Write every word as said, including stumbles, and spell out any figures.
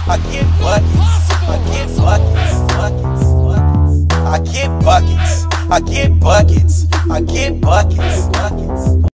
I get buckets, I get buckets, buckets, buckets. I get buckets, I get buckets, I get buckets, buckets.